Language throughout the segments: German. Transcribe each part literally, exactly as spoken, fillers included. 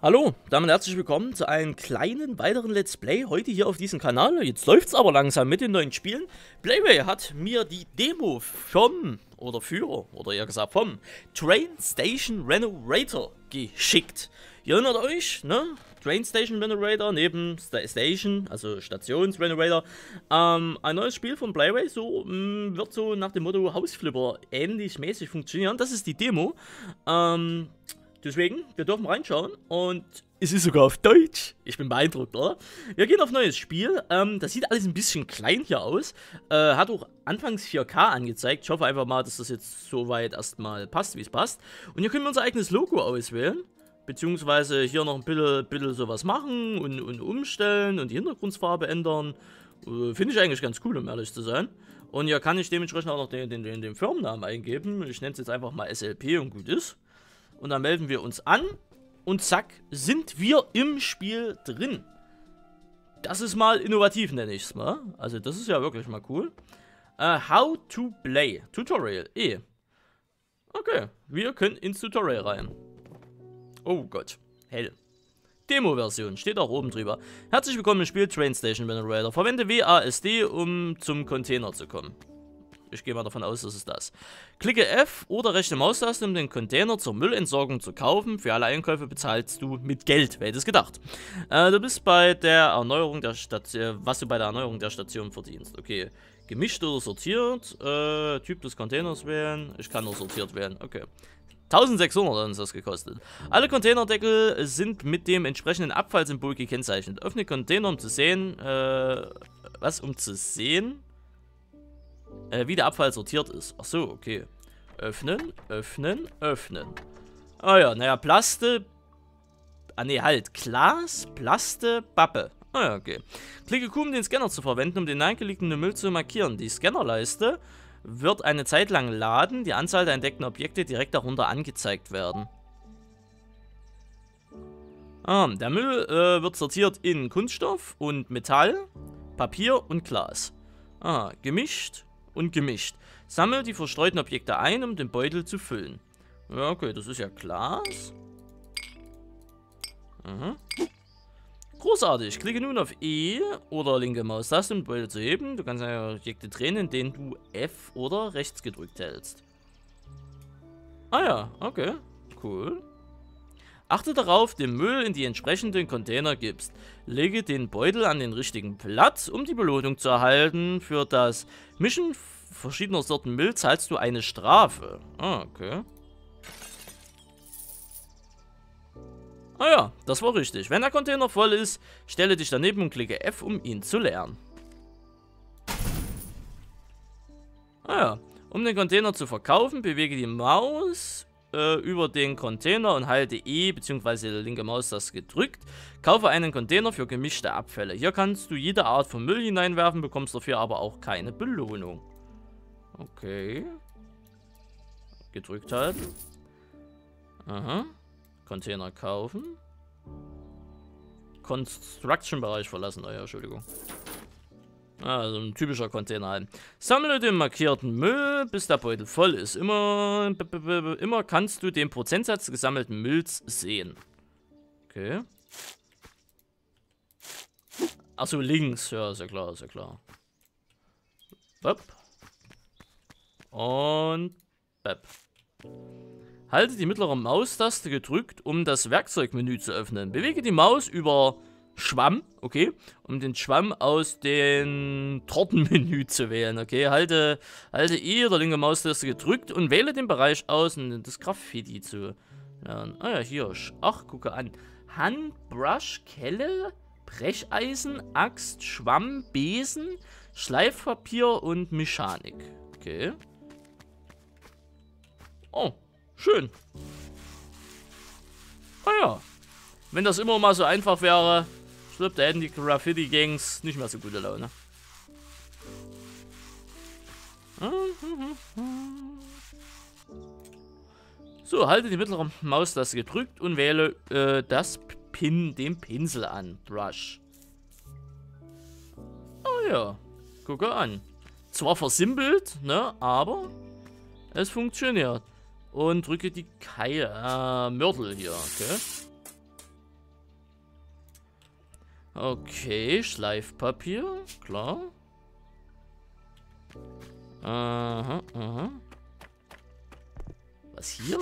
Hallo, damit herzlich willkommen zu einem kleinen weiteren Let's Play heute hier auf diesem Kanal. Jetzt läuft es aber langsam mit den neuen Spielen. Playway hat mir die Demo vom, oder für, oder eher gesagt vom Train Station Renovator geschickt. Ihr erinnert euch, ne? Train Station Renovator neben Sta Station, also Stations Renovator. Ähm, ein neues Spiel von Playway, so mh, wird so nach dem Motto Hausflipper ähnlich mäßig funktionieren. Das ist die Demo. Ähm... Deswegen, wir dürfen reinschauen und es ist sogar auf Deutsch. Ich bin beeindruckt, oder? Wir gehen auf neues Spiel. Ähm, das sieht alles ein bisschen klein hier aus. Äh, hat auch anfangs vier K angezeigt. Ich hoffe einfach mal, dass das jetzt soweit erstmal passt, wie es passt. Und hier können wir unser eigenes Logo auswählen. Beziehungsweise hier noch ein bisschen, bisschen sowas machen und, und umstellen und die Hintergrundfarbe ändern. Äh, Finde ich eigentlich ganz cool, um ehrlich zu sein. Und hier kann ich dementsprechend auch noch den, den, den, den Firmennamen eingeben. Ich nenne es jetzt einfach mal S L P und gut ist. Und dann melden wir uns an und zack, sind wir im Spiel drin. Das ist mal innovativ, nenne ich es mal. Also das ist ja wirklich mal cool. Uh, how to play. Tutorial. E. Okay, wir können ins Tutorial rein. Oh Gott, hell. Demo-Version, steht auch oben drüber. Herzlich willkommen im Spiel Train Station Renovator. Verwende W A S D, um zum Container zu kommen. Ich gehe mal davon aus, das ist das. Klicke F oder rechte Maustaste, um den Container zur Müllentsorgung zu kaufen. Für alle Einkäufe bezahlst du mit Geld, wer hätte es gedacht. Äh, du bist bei der Erneuerung der Station, was du bei der Erneuerung der Station verdienst. Okay, gemischt oder sortiert. Äh, Typ des Containers wählen. Ich kann nur sortiert wählen. Okay. eintausendsechshundert hat uns das gekostet. Alle Containerdeckel sind mit dem entsprechenden Abfallsymbol gekennzeichnet. Öffne Container, um zu sehen, äh, was um zu sehen? Äh, wie der Abfall sortiert ist. Ach so, okay. Öffnen, öffnen, öffnen. Ah ja, naja, Plaste. Ah ne, halt. Glas, Plaste, Pappe. Ah ja, okay. Klicke Q, um den Scanner zu verwenden, um den eingelegten Müll zu markieren. Die Scannerleiste wird eine Zeit lang laden. Die Anzahl der entdeckten Objekte direkt darunter angezeigt werden. Ah, der Müll äh, wird sortiert in Kunststoff und Metall, Papier und Glas. Ah, gemischt. Und gemischt. Sammle die verstreuten Objekte ein, um den Beutel zu füllen. Ja, okay, das ist ja Glas. Aha. Großartig. Klicke nun auf E oder linke Maustaste, um den Beutel zu heben. Du kannst ja Objekte drehen, indem du F oder rechts gedrückt hältst. Ah ja, okay. Cool. Achte darauf, den Müll in die entsprechenden Container gibst. Lege den Beutel an den richtigen Platz, um die Belohnung zu erhalten. Für das Mischen verschiedener Sorten Müll zahlst du eine Strafe. Ah, okay. Ah ja, das war richtig. Wenn der Container voll ist, stelle dich daneben und klicke F, um ihn zu leeren. Ah ja, um den Container zu verkaufen, bewege die Maus über den Container und halte E bzw. linke Maustaste gedrückt. Kaufe einen Container für gemischte Abfälle. Hier kannst du jede Art von Müll hineinwerfen, bekommst dafür aber auch keine Belohnung. Okay. Gedrückt halten. Aha. Container kaufen. Construction-Bereich verlassen. Oh ja, Entschuldigung. Also ein typischer Container halt. Sammle den markierten Müll, bis der Beutel voll ist. Immer, immer kannst du den Prozentsatz gesammelten Mülls sehen. Okay. Achso, links. Ja, ist ja klar, ist ja klar. Bop. Und Bep. Halte die mittlere Maustaste gedrückt, um das Werkzeugmenü zu öffnen. Bewege die Maus über Schwamm, okay, um den Schwamm aus dem Tortenmenü zu wählen, okay, halte, halte E oder linke Maustaste gedrückt und wähle den Bereich aus, um das Graffiti zu lernen. Ah ja, hier, ach, gucke an, Hand, Brush, Kelle, Brecheisen, Axt, Schwamm, Besen, Schleifpapier und Mechanik, okay. Oh, schön. Ah ja, wenn das immer mal so einfach wäre, ich glaube, da hätten die Graffiti-Gangs nicht mehr so gute Laune. So, halte die mittlere Maustaste gedrückt und wähle äh, das Pin, den Pinsel an. Brush. Oh ja, gucke an. Zwar versimpelt, ne, aber es funktioniert. Und drücke die Keil, äh, Mörtel hier, okay. Okay, Schleifpapier, klar. Aha, aha. Was hier?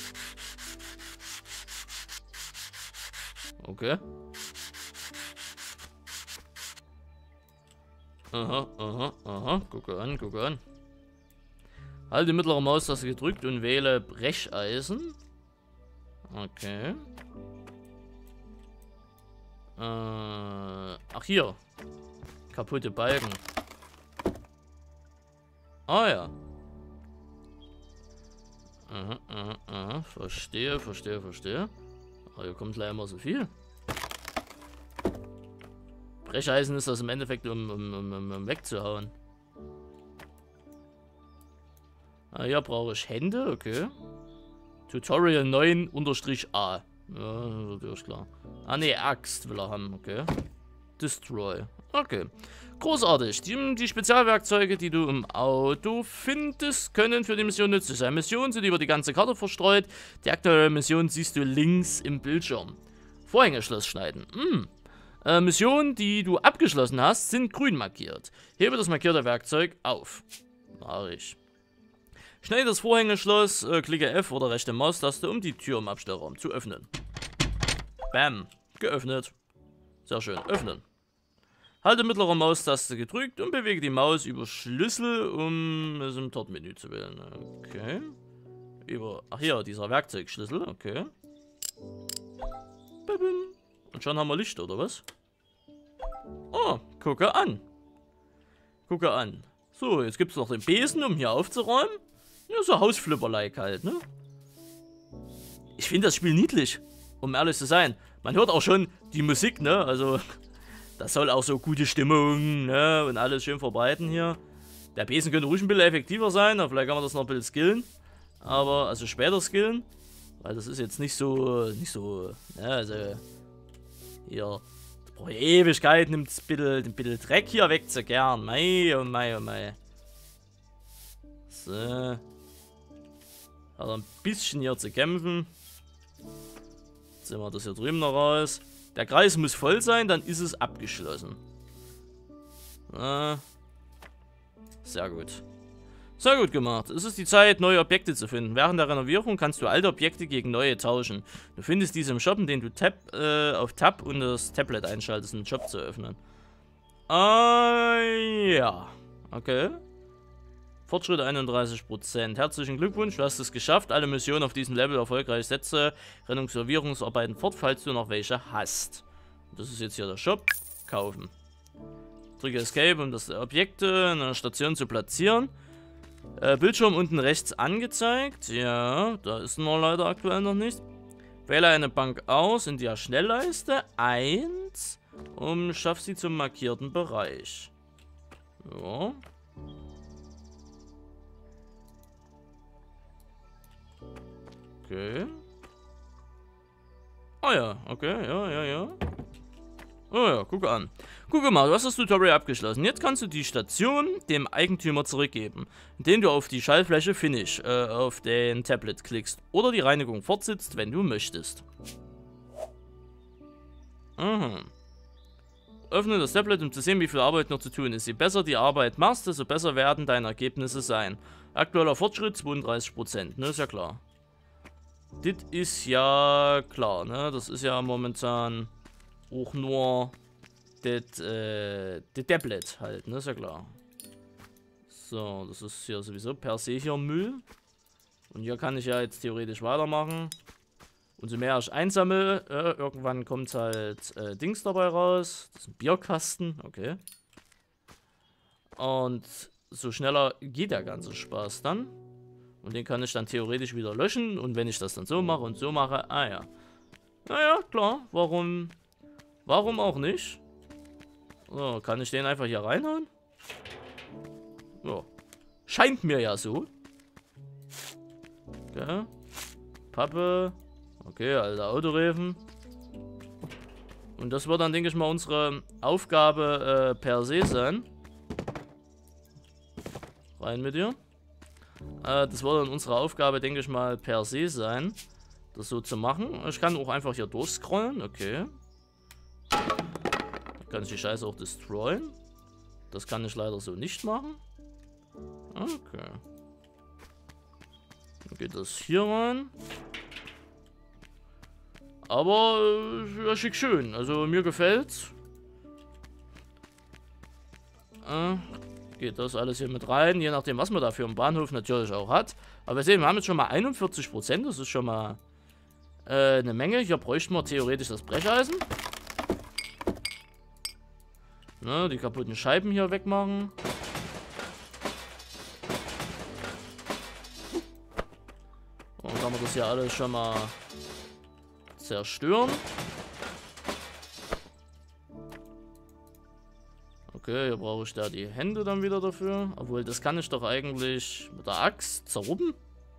Okay. Aha, aha, aha. Gucke an, gucke an. Halte die mittlere Maustaste gedrückt und wähle Brecheisen. Okay. Äh, ach hier. Kaputte Balken. Ah ja. Aha, aha, aha. Verstehe, verstehe, verstehe. Aber hier kommt gleich immer so viel. Brecheisen ist das im Endeffekt, um, um, um, um wegzuhauen. Ah, hier brauche ich Hände, okay. Tutorial neun unterstrich A. Ja, natürlich klar. Ah ne, Axt will er haben, okay. Destroy. Okay. Großartig. Die, die Spezialwerkzeuge, die du im Auto findest, können für die Mission nützlich sein. Missionen sind über die ganze Karte verstreut. Die aktuelle Mission siehst du links im Bildschirm. Vorhängeschloss schneiden. Hm. Äh, Missionen, die du abgeschlossen hast, sind grün markiert. Hebe das markierte Werkzeug auf. Mach ich. Schneide das Vorhängeschloss, äh, klicke F oder rechte Maustaste, um die Tür im Abstellraum zu öffnen. Bam. Geöffnet. Sehr schön. Öffnen. Halte mittlere Maustaste gedrückt und bewege die Maus über Schlüssel, um es im Tortenmenü zu wählen. Okay. Über. Ach hier, dieser Werkzeugschlüssel. Okay. Und schon haben wir Licht, oder was? Oh, gucke an. Gucke an. So, jetzt gibt es noch den Besen, um hier aufzuräumen. Ja, so Hausflipper-like halt, ne? Ich finde das Spiel niedlich, um ehrlich zu sein. Man hört auch schon die Musik, ne? Also, das soll auch so gute Stimmung, ne? Und alles schön verbreiten hier. Der Besen könnte ruhig ein bisschen effektiver sein, aber vielleicht kann man das noch ein bisschen skillen. Aber, also später skillen. Weil das ist jetzt nicht so, nicht so, ne? Also, hier, das braucht Ewigkeit, nimmt ein bisschen, ein bisschen Dreck hier wegzugern. Mei, oh mei, oh mei. So. Hat er ein bisschen hier zu kämpfen. Jetzt sehen wir das hier drüben noch raus. Der Kreis muss voll sein, dann ist es abgeschlossen. Ah. Sehr gut. Sehr gut gemacht. Es ist die Zeit, neue Objekte zu finden. Während der Renovierung kannst du alte Objekte gegen neue tauschen. Du findest diese im Shop, indem du Tab, äh, auf Tab und das Tablet einschaltest, um den Shop zu öffnen. Ah, ja. Okay. Fortschritt einunddreißig Prozent. Herzlichen Glückwunsch, du hast es geschafft. Alle Missionen auf diesem Level erfolgreich. Setze Renovierungsarbeiten fort, falls du noch welche hast. Das ist jetzt hier der Shop. Kaufen. Drücke Escape, um das Objekte in der Station zu platzieren. Äh, Bildschirm unten rechts angezeigt. Ja, da ist noch leider aktuell noch nicht. Wähle eine Bank aus in der Schnellleiste. eins. Und schaff sie zum markierten Bereich. Ja. Okay. Ah ja, okay, ja, ja, ja. Oh ja, gucke an. Gucke mal, du hast das Tutorial abgeschlossen. Jetzt kannst du die Station dem Eigentümer zurückgeben, indem du auf die Schaltfläche Finish äh, auf den Tablet klickst oder die Reinigung fortsetzt, wenn du möchtest. Aha. Öffne das Tablet, um zu sehen, wie viel Arbeit noch zu tun ist. Je besser die Arbeit machst, desto besser werden deine Ergebnisse sein. Aktueller Fortschritt zweiunddreißig Prozent, ne, ist ja klar. Das ist ja klar, ne, das ist ja momentan auch nur das äh, Tablet halt, ne, ist ja klar. So, das ist hier sowieso per se hier Müll. Und hier kann ich ja jetzt theoretisch weitermachen. Und so mehr ich einsammle, äh, irgendwann kommt halt äh, Dings dabei raus. Das ist ein Bierkasten, okay. Und so schneller geht der ganze Spaß dann. Und den kann ich dann theoretisch wieder löschen. Und wenn ich das dann so mache und so mache, ah ja. Naja, klar, warum, warum auch nicht? So, kann ich den einfach hier reinhauen? Ja. Scheint mir ja so. Okay. Pappe. Okay, alter Autoreifen. Und das wird dann, denke ich mal, unsere Aufgabe äh, per se sein. Rein mit dir. Äh, das wird dann unsere Aufgabe, denke ich mal, per se sein, das so zu machen. Ich kann auch einfach hier durchscrollen, okay. Kann ich die Scheiße auch destroyen? Das kann ich leider so nicht machen. Okay. Dann geht das hier rein. Aber, äh, ja, schick schön. Also, mir gefällt's. Äh, geht das alles hier mit rein. Je nachdem, was man dafür im Bahnhof natürlich auch hat. Aber wir sehen, wir haben jetzt schon mal einundvierzig Prozent. Das ist schon mal äh, eine Menge. Hier bräuchten wir theoretisch das Brecheisen. Ne, die kaputten Scheiben hier wegmachen. Und dann kann man das hier alles schon mal zerstören. Okay, hier brauche ich da die Hände dann wieder dafür. Obwohl, das kann ich doch eigentlich mit der Axt zerrubben.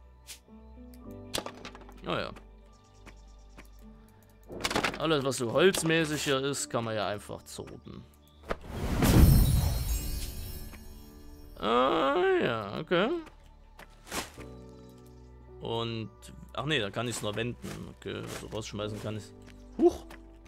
Naja. Alles, was so holzmäßig hier ist, kann man ja einfach zerrubben. Ah, ja, okay. Und, ach nee, da kann ich es noch wenden. Okay, also rausschmeißen kann ich. Huch!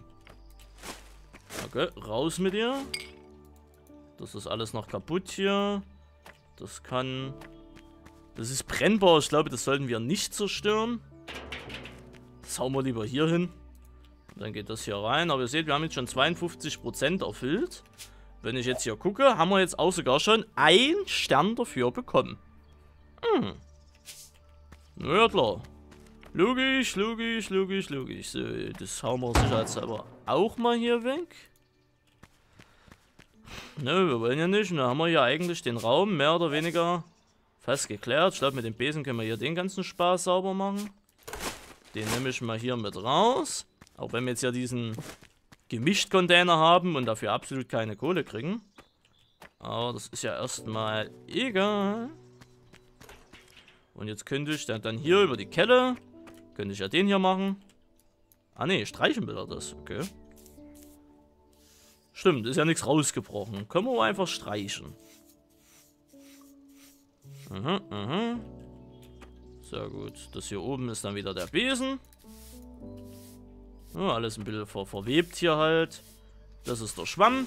Okay, raus mit dir. Das ist alles noch kaputt hier. Das kann... Das ist brennbar. Ich glaube, das sollten wir nicht zerstören. Das hauen wir lieber hier hin. Dann geht das hier rein. Aber ihr seht, wir haben jetzt schon zweiundfünfzig Prozent erfüllt. Wenn ich jetzt hier gucke, haben wir jetzt auch sogar schon einen Stern dafür bekommen. Hm. Na ja, klar. Logisch, logisch, logisch, logisch. So, das hauen wir sicherheitshalber auch mal hier weg. Ne, wir wollen ja nicht. Und dann haben wir hier eigentlich den Raum mehr oder weniger fast geklärt. Ich glaube, mit dem Besen können wir hier den ganzen Spaß sauber machen. Den nehme ich mal hier mit raus. Auch wenn wir jetzt ja diesen Gemischt-Container haben und dafür absolut keine Kohle kriegen. Aber das ist ja erstmal egal. Und jetzt könnte ich dann, dann hier über die Kelle, könnte ich ja den hier machen. Ah ne, streichen will er das, okay. Stimmt, ist ja nichts rausgebrochen. Können wir einfach streichen. Mhm, mhm. Sehr gut. Das hier oben ist dann wieder der Besen. Ja, alles ein bisschen ver verwebt hier halt. Das ist der Schwamm.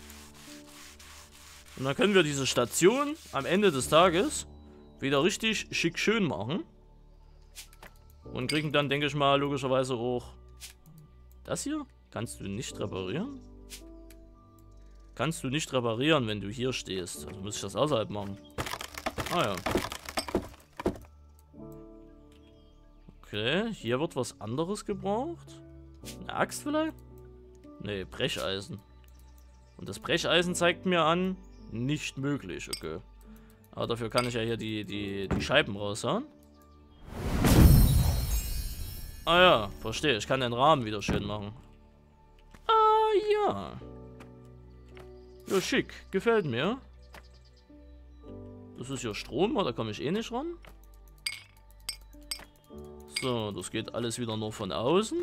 Und dann können wir diese Station am Ende des Tages wieder richtig schick schön machen. Und kriegen dann, denke ich mal, logischerweise auch das hier. Kannst du nicht reparieren? Kannst du nicht reparieren, wenn du hier stehst. Also muss ich das außerhalb machen. Ah ja. Okay, hier wird was anderes gebraucht. Eine Axt vielleicht? Ne, Brecheisen. Und das Brecheisen zeigt mir an, nicht möglich, okay. Aber dafür kann ich ja hier die, die, die Scheiben raushauen. Ah ja, verstehe. Ich kann den Rahmen wieder schön machen. Ah ja. Ja, schick. Gefällt mir. Das ist hier Strom, da komme ich eh nicht ran. So, das geht alles wieder nur von außen.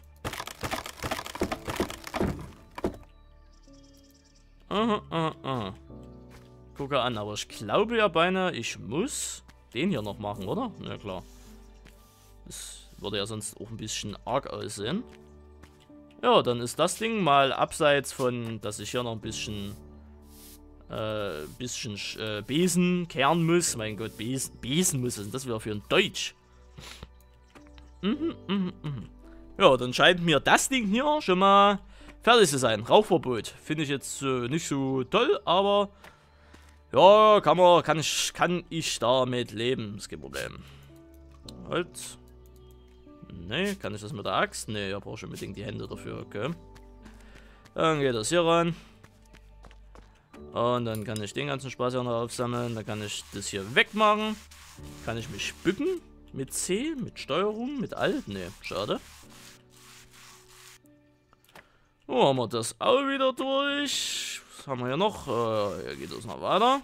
Aha, aha, aha. Gucke an, aber ich glaube ja beinahe, ich muss den hier noch machen, oder? Na klar. Das würde ja sonst auch ein bisschen arg aussehen. Ja, dann ist das Ding mal abseits von, dass ich hier noch ein bisschen, äh, bisschen äh, Besen kehren muss. Mein Gott, Besen, Besen muss, was ist das wieder für ein Deutsch? Mhm, mhm, mhm. Ja, dann scheint mir das Ding hier schon mal fertig zu sein. Rauchverbot. Finde ich jetzt äh, nicht so toll, aber ja, kann man, kann ich, kann ich damit leben. Ist kein Problem. Halt. Ne, kann ich das mit der Axt? Ne, ich brauche schon unbedingt die Hände dafür, okay. Dann geht das hier rein. Und dann kann ich den ganzen Spaß hier noch aufsammeln. Dann kann ich das hier wegmachen. Kann ich mich bücken? Mit C? Mit Steuerung? Mit Alt? Ne, schade. So, haben wir das auch wieder durch. Was haben wir hier noch? Äh, hier geht es noch weiter.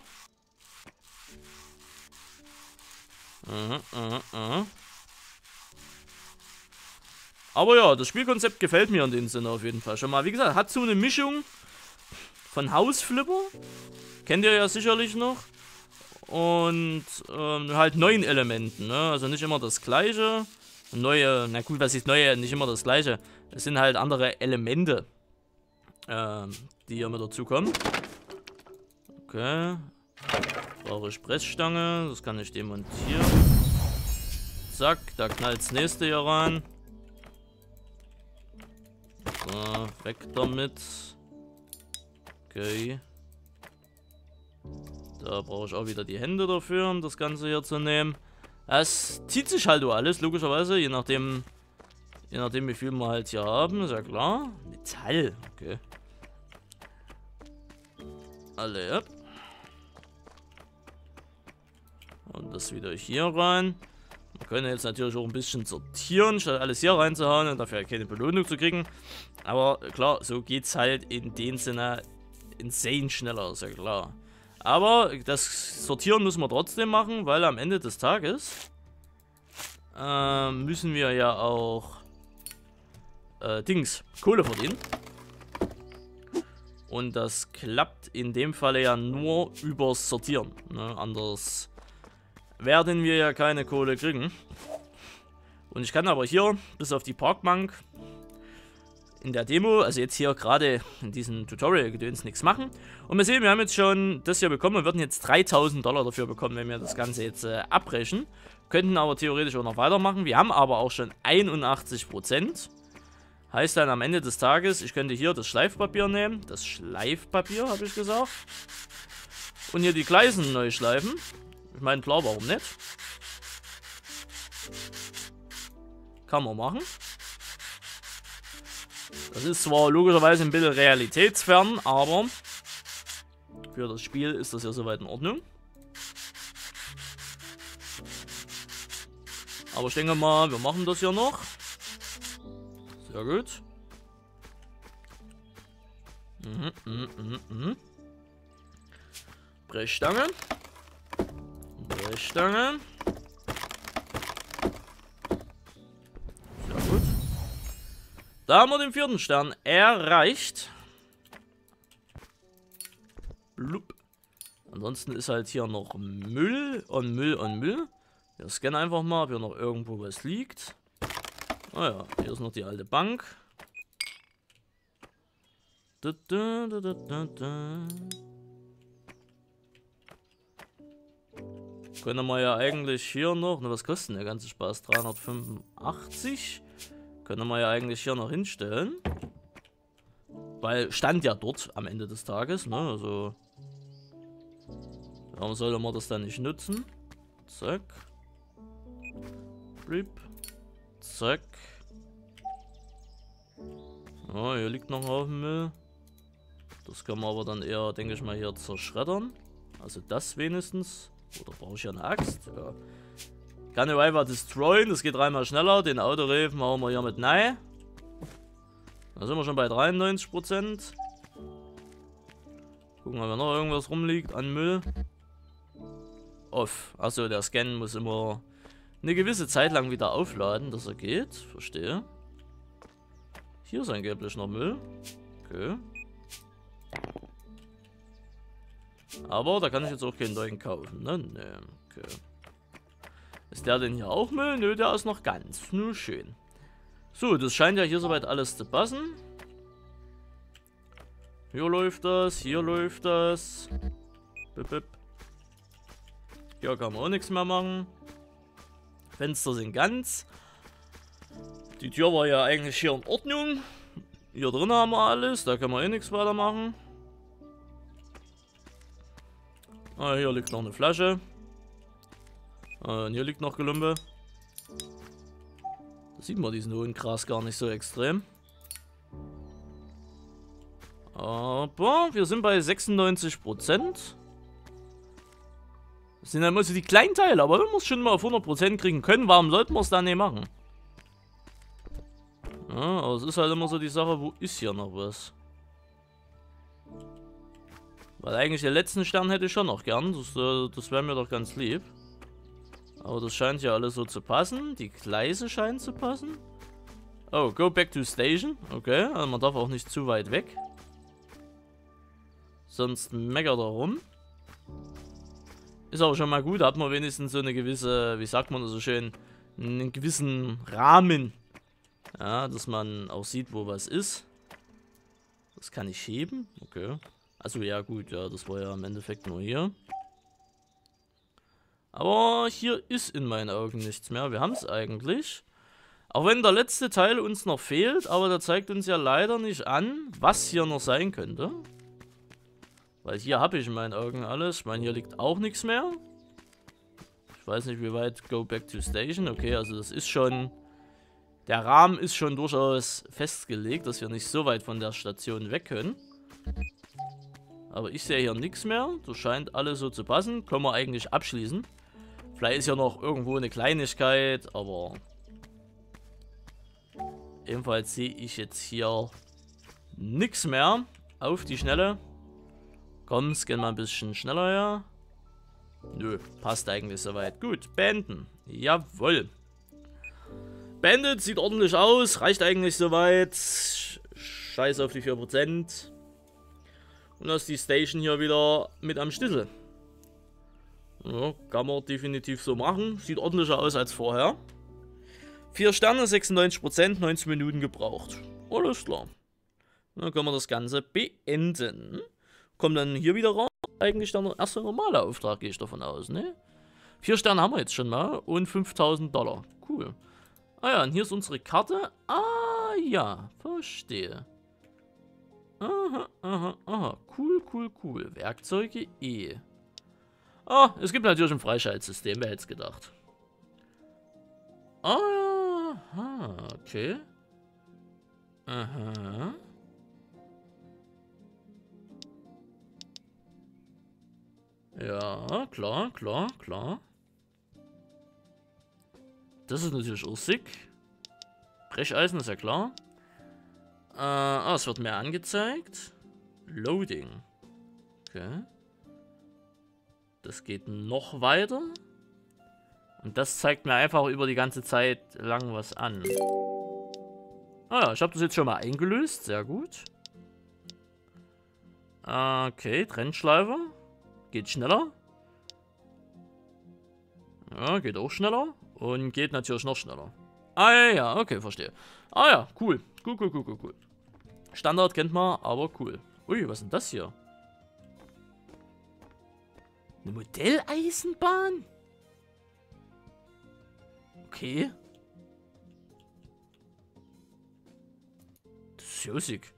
Mhm, mhm, mhm. Aber ja, das Spielkonzept gefällt mir in dem Sinne auf jeden Fall schon mal. Wie gesagt, hat so eine Mischung von Hausflipper. Kennt ihr ja sicherlich noch. Und ähm, halt neuen Elementen, ne? Also nicht immer das gleiche. Neue, na gut, was ist neue? Nicht immer das gleiche. Es sind halt andere Elemente. Ähm, die hier mit dazu kommen. Okay. Brauche ich Pressstange. Das kann ich demontieren. Zack, da knallt das nächste hier rein. So, weg damit. Okay. Da brauche ich auch wieder die Hände dafür, um das Ganze hier zu nehmen. Es zieht sich halt so alles, logischerweise, je nachdem, je nachdem wie viel wir halt hier haben, ist ja klar. Metall, okay. Alle ab. Und das wieder hier rein. Wir können jetzt natürlich auch ein bisschen sortieren, statt alles hier reinzuhauen und dafür keine Belohnung zu kriegen. Aber klar, so geht's halt in dem Sinne insane schneller, ist ja klar. Aber das Sortieren müssen wir trotzdem machen, weil am Ende des Tages äh, müssen wir ja auch äh, Dings, Kohle verdienen. Und das klappt in dem Falle ja nur übers Sortieren. Ne? Anders werden wir ja keine Kohle kriegen. Und ich kann aber hier bis auf die Parkbank in der Demo, also jetzt hier gerade in diesem Tutorial-Gedöns nichts machen. Und wir sehen, wir haben jetzt schon das hier bekommen und würden jetzt dreitausend Dollar dafür bekommen, wenn wir das Ganze jetzt äh, abbrechen. Könnten aber theoretisch auch noch weitermachen. Wir haben aber auch schon einundachtzig Prozent. Heißt dann am Ende des Tages, ich könnte hier das Schleifpapier nehmen. Das Schleifpapier, habe ich gesagt. Und hier die Gleisen neu schleifen. Ich meine, klar, warum nicht? Kann man machen. Das ist zwar logischerweise ein bisschen realitätsfern, aber für das Spiel ist das ja soweit in Ordnung. Aber ich denke mal, wir machen das ja noch. Sehr gut. Mhm, mhm, mhm, mhm. Brechstange. Brechstange. Sehr gut. Da haben wir den vierten Stern erreicht. Blub. Ansonsten ist halt hier noch Müll und Müll und Müll. Wir scannen einfach mal, ob hier noch irgendwo was liegt. Ah ja, hier ist noch die alte Bank. Da, da, da, da, da, da. Können wir ja eigentlich hier noch, ne, was kostet denn der ganze Spaß? dreihundertfünfundachtzig. Können wir ja eigentlich hier noch hinstellen. Weil stand ja dort am Ende des Tages, ne? Also. Warum sollte man das dann nicht nutzen? Zack. Blip. Zack. Oh, hier liegt noch ein Haufen Müll. Das kann man aber dann eher, denke ich mal, hier zerschreddern. Also das wenigstens. Oder brauche ich ja eine Axt? Ja. Kann ich einfach destroyen, das geht dreimal schneller. Den Autoreifen machen wir hier mit Nein. Da sind wir schon bei dreiundneunzig Prozent. Gucken, ob hier noch irgendwas rumliegt an Müll. Off. Achso, der Scan muss immer eine gewisse Zeit lang wieder aufladen, dass er geht. Verstehe. Hier ist angeblich noch Müll. Okay. Aber da kann ich jetzt auch keinen neuen kaufen, ne? Ne, okay. Ist der denn hier auch Müll? Nö, der ist noch ganz. Nur schön. So, das scheint ja hier soweit alles zu passen. Hier läuft das, hier läuft das. Bip, bip. Hier kann man auch nichts mehr machen. Fenster sind ganz. Die Tür war ja eigentlich hier in Ordnung. Hier drin haben wir alles, da können wir eh nichts weiter machen. Ah, hier liegt noch eine Flasche. Ah, und hier liegt noch Gelumpe. Da sieht man diesen hohen Gras gar nicht so extrem. Aber wir sind bei sechsundneunzig Prozent. Das sind dann immer so die kleinen Teile, aber wenn wir es schon mal auf hundert Prozent kriegen können, warum sollten wir es dann nicht machen? Ja, aber es ist halt immer so die Sache, wo ist hier noch was? Weil eigentlich den letzten Stern hätte ich schon noch gern, das, das wäre mir doch ganz lieb. Aber das scheint ja alles so zu passen, die Gleise scheinen zu passen. Oh, go back to station, okay, also man darf auch nicht zu weit weg. Sonst meckert er rum. Ist aber schon mal gut, hat man wenigstens so eine gewisse, wie sagt man das so schön, einen gewissen Rahmen. Ja, dass man auch sieht, wo was ist. Das kann ich heben. Okay. Also ja gut, ja, das war ja im Endeffekt nur hier. Aber hier ist in meinen Augen nichts mehr. Wir haben es eigentlich. Auch wenn der letzte Teil uns noch fehlt, aber der zeigt uns ja leider nicht an, was hier noch sein könnte. Weil hier habe ich in meinen Augen alles. Ich meine, hier liegt auch nichts mehr. Ich weiß nicht, wie weit Go Back to Station. Okay, also das ist schon... Der Rahmen ist schon durchaus festgelegt, dass wir nicht so weit von der Station weg können. Aber ich sehe hier nichts mehr. Das scheint alles so zu passen. Können wir eigentlich abschließen. Vielleicht ist ja noch irgendwo eine Kleinigkeit, aber... Ebenfalls sehe ich jetzt hier nichts mehr. Auf die Schnelle. Komm, scan mal ein bisschen schneller her. Nö, passt eigentlich soweit. Gut, beenden. Jawohl. Beendet, sieht ordentlich aus. Reicht eigentlich soweit. Scheiß auf die vier Prozent. Und da ist die Station hier wieder mit am Schlüssel. Ja, kann man definitiv so machen. Sieht ordentlicher aus als vorher. vier Sterne, sechsundneunzig Prozent, neunzehn Minuten gebraucht. Alles klar. Dann können wir das Ganze beenden. Kommt dann hier wieder raus. Eigentlich dann der erste normale Auftrag, gehe ich davon aus, ne? vier Sterne haben wir jetzt schon mal und fünftausend Dollar. Cool. Ah ja, und hier ist unsere Karte. Ah ja, verstehe. Aha, aha, aha. Cool, cool, cool. Werkzeuge E. Ah, es gibt natürlich ein Freischaltsystem, wer hätte es gedacht. Aha, okay. Aha. Ja, klar, klar, klar. Das ist natürlich auch sick. Brecheisen ist ja klar. Äh, ah, es wird mehr angezeigt. Loading. Okay. Das geht noch weiter. Und das zeigt mir einfach über die ganze Zeit lang was an. Ah ja, ich habe das jetzt schon mal eingelöst. Sehr gut. Okay, Trennschleife. Geht schneller. Ja, geht auch schneller. Und geht natürlich noch schneller. Ah ja, ja, okay, verstehe. Ah ja, cool. Cool, cool, cool, cool, cool. Standard kennt man, aber cool. Ui, was ist denn das hier? Eine Modelleisenbahn? Okay. Das ist ja sick.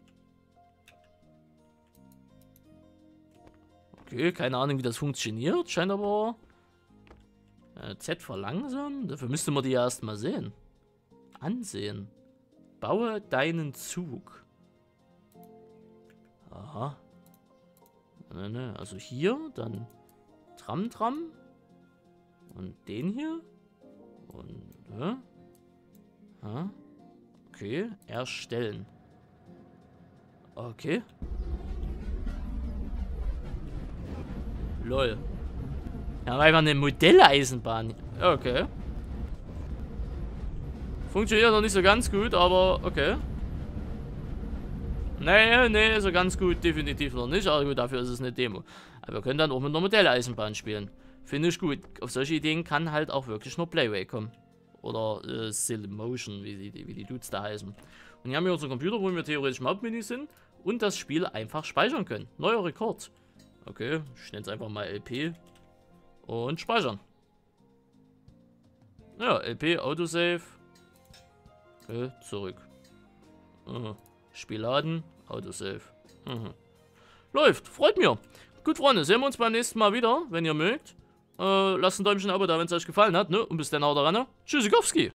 Okay, keine Ahnung, wie das funktioniert. Scheint aber... Äh, Z verlangsamen? Dafür müsste man die ja erstmal sehen. Ansehen. Baue deinen Zug. Aha. Ne, ne, also hier, dann Tram, Tram. Und den hier. Und, äh, ha? Okay, erstellen. Okay. Lol. Ja, aber einfach eine Modelleisenbahn. Okay. Funktioniert noch nicht so ganz gut, aber okay. Nee, nee, so ganz gut definitiv noch nicht. Aber gut, dafür ist es eine Demo. Aber wir können dann auch mit einer Modelleisenbahn spielen. Finde ich gut. Auf solche Ideen kann halt auch wirklich nur Playway kommen. Oder äh, Sililomotion, wie die, wie die Dudes da heißen. Und hier haben wir unseren Computer, wo wir theoretisch im Hauptmenü sind. Und das Spiel einfach speichern können. Neuer Rekord. Okay, ich nenne es einfach mal L P. Und speichern. Ja, L P, Autosave. Okay, zurück. Mhm. Spiel laden, Autosave. Mhm. Läuft, freut mich. Gut, Freunde, sehen wir uns beim nächsten Mal wieder, wenn ihr mögt. Äh, lasst ein Däumchen, ein Abo da, wenn es euch gefallen hat, ne? Und bis dann, haut rein. Tschüssikowski.